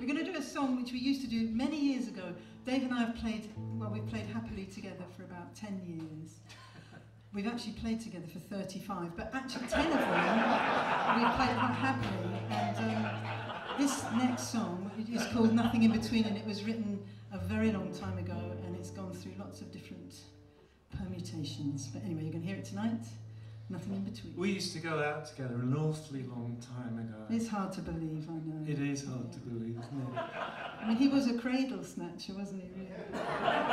We're going to do a song which we used to do many years ago. Dave and I have played, well, we've played happily together for about 10 years. We've actually played together for 35, but actually 10 of them we've played quite happily. And this next song is called Nothing in Between, and it was written a very long time ago, and it's gone through lots of different permutations. But anyway, you're going to hear it tonight. Nothing in between. We used to go out together an awfully long time ago. It's hard to believe, I know. It is hard to believe, isn't it? I mean, he was a cradle snatcher, wasn't he, really?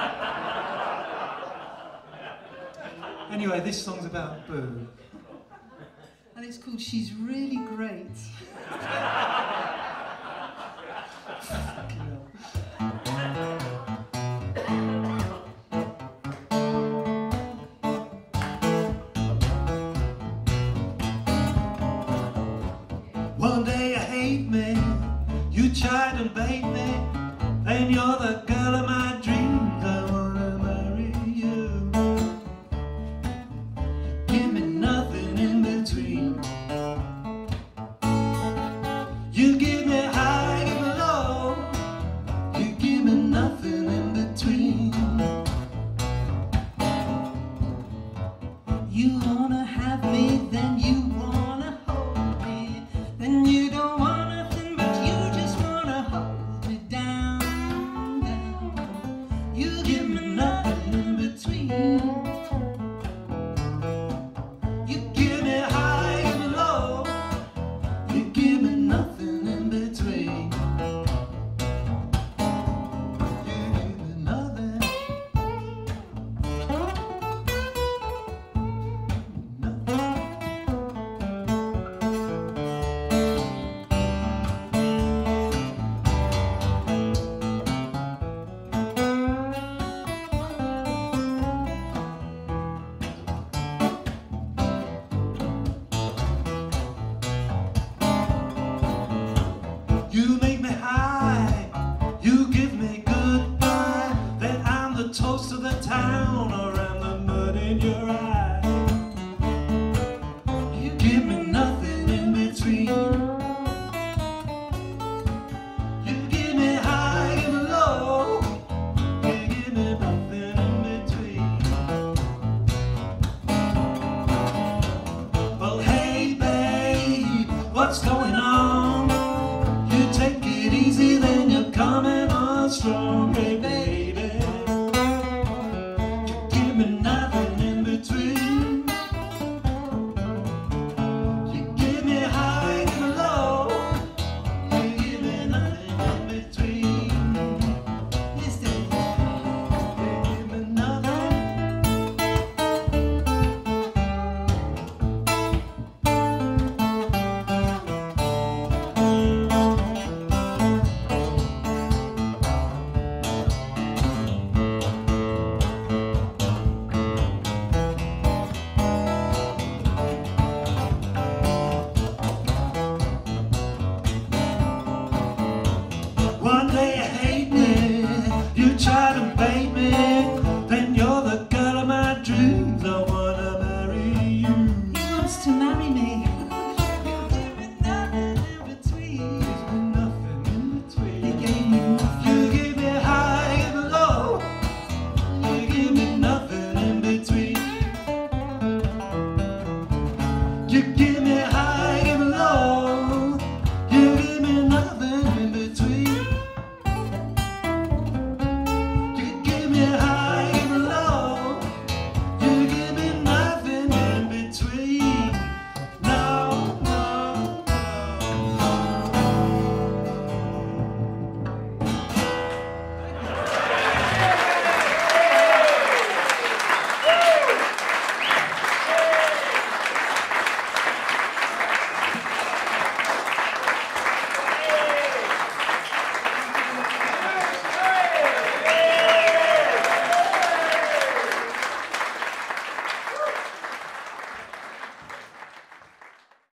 Anyway, this song's about Boo. And it's called She's Really Great. One day you hate me, you tried and bait me, and you're the girl of my dreams. I wanna marry you. Give me nothing in between. You give me high and low. You give me nothing in between. You wanna have me, then you wanna hold me. Then you don't want nothing, but you just wanna hold me down, down. You give me nothing in between. You give me high and low. You give me nothing in between. You give me nothing. You make me high, you give me goodbye. Then I'm the toast of the town, or I'm the mud in your eye. You give me nothing in between. You give me high and low. You give me nothing in between. Well, hey babe, what's going on? Take it easy, then you're coming on strong, baby.